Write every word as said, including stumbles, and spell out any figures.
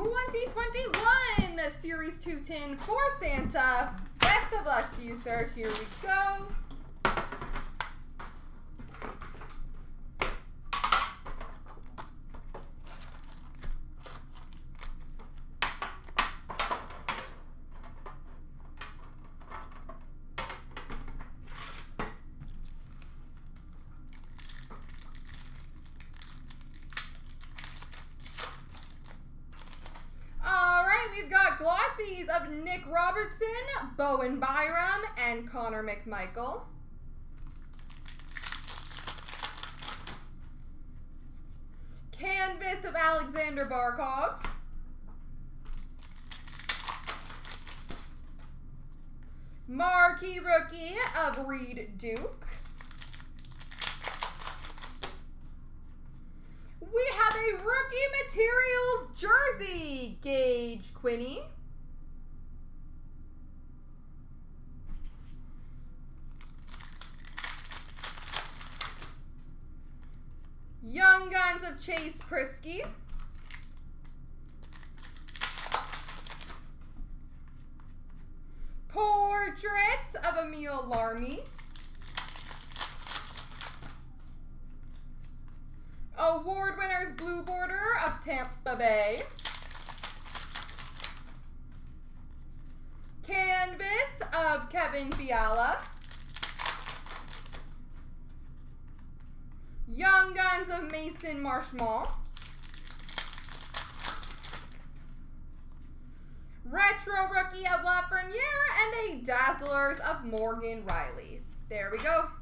twenty twenty-one Series two ten for Santa. Best of luck to you, sir. Here we go. We've got glossies of Nick Robertson, Bowen Byram, and Connor McMichael. Canvas of Alexander Barkov. Marquee rookie of Reed Duke. We have a Rookie Materials jersey, Gage Quinney. Young Guns of Chase Prisky. Portraits of Emil Larmy. Award winners blue border of Tampa Bay. Canvas of Kevin Fiala. Young Guns of Mason Marchment. Retro rookie of Lafreniere and a Dazzlers of Morgan Riley. There we go.